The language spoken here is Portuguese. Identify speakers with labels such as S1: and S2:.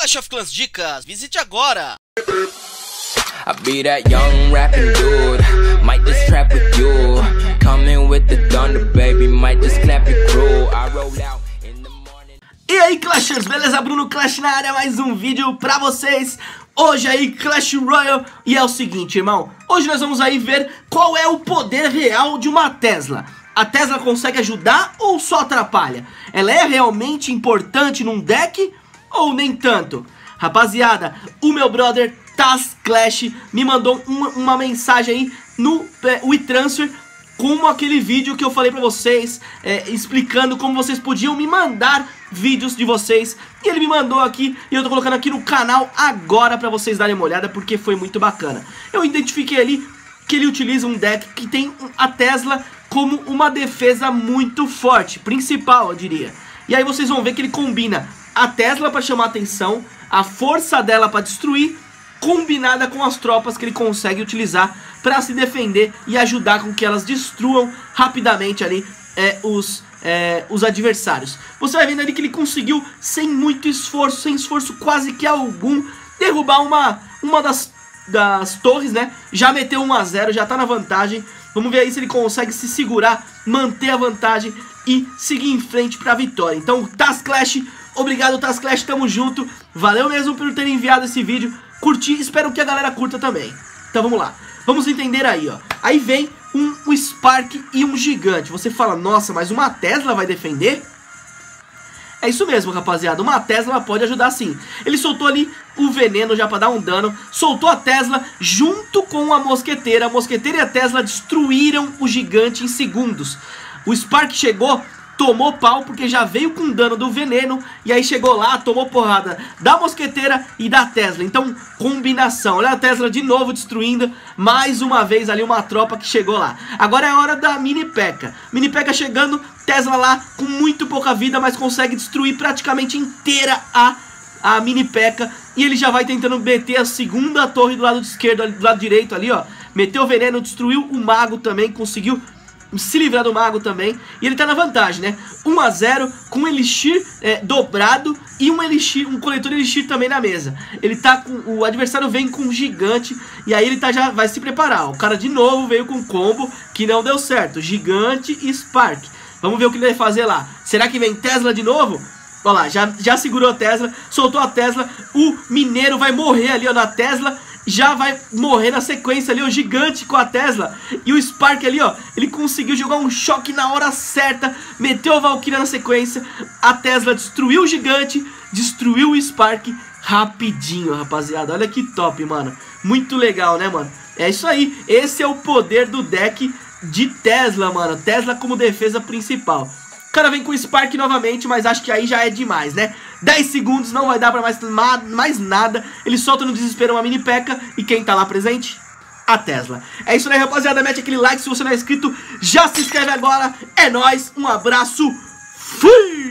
S1: Clash of Clans Dicas, visite agora!
S2: I be that young rapping dude, might just trap with you. Coming with the thunder, baby, might just clap it crew. I roll out in the morning.
S3: E aí, Clashers, beleza? Bruno Clash na área, mais um vídeo pra vocês. Hoje aí, Clash Royale. E é o seguinte, irmão, hoje nós vamos aí ver qual é o poder real de uma Tesla. A Tesla consegue ajudar ou só atrapalha? Ela é realmente importante num deck ou nem tanto? Rapaziada, o meu brother TazClash me mandou uma mensagem aí no WeTransfer, como aquele vídeo que eu falei pra vocês, explicando como vocês podiam me mandar vídeos de vocês. E ele me mandou aqui e eu tô colocando aqui no canal agora pra vocês darem uma olhada, porque foi muito bacana. Eu identifiquei ali que ele utiliza um deck que tem a Tesla como uma defesa muito forte, principal eu diria. E aí vocês vão ver que ele combina a Tesla pra chamar atenção, a força dela pra destruir, combinada com as tropas que ele consegue utilizar para se defender e ajudar com que elas destruam rapidamente ali os adversários. Você vai vendo ali que ele conseguiu, sem muito esforço, sem esforço quase que algum, derrubar uma das torres, né? Já meteu 1 a 0, já tá na vantagem. Vamos ver aí se ele consegue se segurar, manter a vantagem e seguir em frente pra vitória. Então, TazClash, obrigado TazClash, tamo junto. Valeu mesmo por ter enviado esse vídeo. Curti, espero que a galera curta também. Então vamos lá, vamos entender aí, ó. Aí vem um Spark e um gigante. Você fala, nossa, mas uma Tesla vai defender? É isso mesmo, rapaziada, uma Tesla pode ajudar sim. Ele soltou ali o veneno já pra dar um dano, soltou a Tesla junto com a mosqueteira. A mosqueteira e a Tesla destruíram o gigante em segundos. O Spark chegou, tomou pau porque já veio com dano do veneno. E aí chegou lá, tomou porrada da mosqueteira e da Tesla. Então, combinação. Olha a Tesla de novo destruindo. Mais uma vez ali uma tropa que chegou lá. Agora é a hora da Mini P.E.K.K.A. Mini P.E.K.K.A. chegando. Tesla lá com muito pouca vida, mas consegue destruir praticamente inteira a Mini P.E.K.K.A. E ele já vai tentando meter a segunda torre do lado esquerdo, do lado direito ali, ó. Meteu o veneno, destruiu o mago também, conseguiu se livrar do mago também. E ele tá na vantagem, né? 1 a 0 com um elixir dobrado e um coletor elixir também na mesa. Ele tá com, o adversário vem com um gigante. E aí ele já vai se preparar. O cara de novo veio com um combo que não deu certo, gigante e Spark. Vamos ver o que ele vai fazer lá. Será que vem Tesla de novo? Olha lá, já segurou a Tesla, soltou a Tesla. O mineiro vai morrer ali, ó, na Tesla. Já vai morrer na sequência ali o gigante com a Tesla. E o Spark ali, ó, ele conseguiu jogar um choque na hora certa. Meteu a Valkyria na sequência. A Tesla destruiu o gigante, destruiu o Spark rapidinho, rapaziada. Olha que top, mano. Muito legal, né, mano? É isso aí. Esse é o poder do deck de Tesla, mano. Tesla como defesa principal. O cara vem com o Spark novamente, mas acho que aí já é demais, né? 10 segundos, não vai dar pra mais nada. Ele solta no desespero uma Mini P.E.K.K.A. E quem tá lá presente? A Tesla. É isso aí, rapaziada. Mete aquele like se você não é inscrito. Já se inscreve agora. É nóis. Um abraço. Fui!